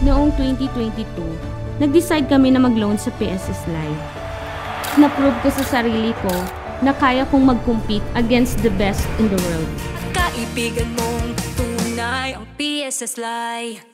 Noong 2022, nag-decide kami na mag-loan sa PSS Live. Na-prove ko sa sarili ko na kaya kong mag-compete against the best in the world. Kaibigan mong tunay ang PSS Live.